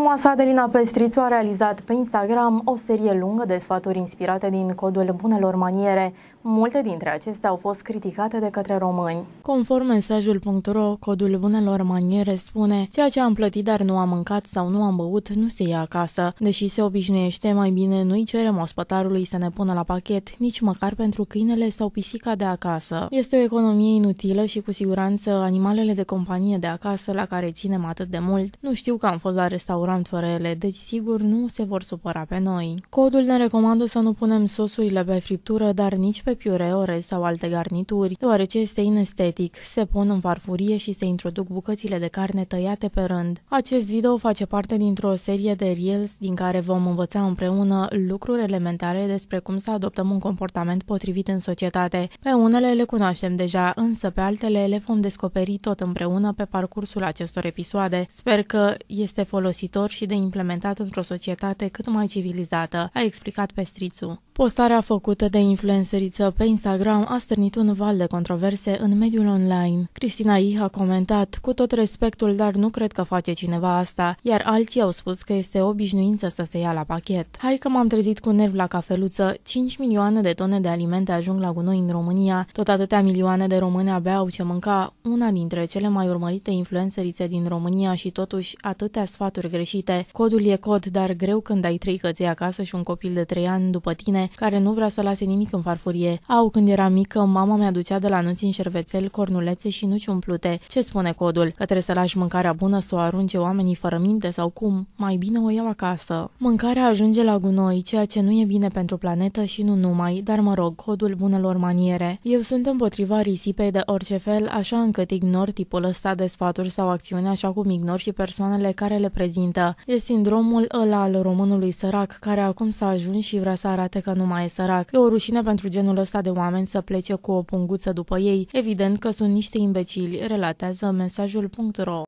Frumoasa Adelina Pestrițu a realizat pe Instagram o serie lungă de sfaturi inspirate din codul bunelor maniere. Multe dintre acestea au fost criticate de către români. Conform mesajul.ro, codul bunelor maniere spune: ceea ce am plătit, dar nu am mâncat sau nu am băut, nu se ia acasă. Deși se obișnuiește, mai bine nu-i cerem ospătarului să ne pună la pachet, nici măcar pentru câinele sau pisica de acasă. Este o economie inutilă și cu siguranță animalele de companie de acasă, la care ținem atât de mult, nu știu că am fost la restaurant fără ele, deci sigur nu se vor supăra pe noi. Codul ne recomandă să nu punem sosurile pe friptură, dar nici pe piure, orez sau alte garnituri, deoarece este inestetic. Se pun în farfurie și se introduc bucățile de carne tăiate pe rând. Acest video face parte dintr-o serie de reels din care vom învăța împreună lucruri elementare despre cum să adoptăm un comportament potrivit în societate. Pe unele le cunoaștem deja, însă pe altele le vom descoperi tot împreună pe parcursul acestor episoade. Sper că este folositor și de implementat într-o societate cât mai civilizată, a explicat Pestrițu. Postarea făcută de influenceriță pe Instagram a stârnit un val de controverse în mediul online. Cristina Ih a comentat: cu tot respectul, dar nu cred că face cineva asta, iar alții au spus că este obișnuință să se ia la pachet. Hai că m-am trezit cu nervi la cafeluță, 5 milioane de tone de alimente ajung la gunoi în România, tot atâtea milioane de români abia au ce mânca, una dintre cele mai urmărite influencerițe din România și totuși atâtea sfaturi greșite. Codul e cod, dar greu când ai 3 căței acasă și un copil de 3 ani după tine care nu vrea să lase nimic în farfurie. Când eram mică, mama mi-aducea de la nunți în șervețel cornulețe și nuci umplute. Ce spune codul? Că trebuie să lași mâncarea bună să o arunce oamenii fără minte sau cum? Mai bine o iau acasă. Mâncarea ajunge la gunoi, ceea ce nu e bine pentru planetă și nu numai, dar mă rog, codul bunelor maniere. Eu sunt împotriva risipei de orice fel, așa încât ignor tipul ăsta de sfaturi sau acțiuni, așa cum ignor și persoanele care le prezintă. E sindromul ăla al românului sărac, care acum s-a ajuns și vrea să arate că nu mai e sărac. E o rușine pentru genul ăsta de oameni să plece cu o punguță după ei. Evident că sunt niște imbecili, relatează mesajul.ro.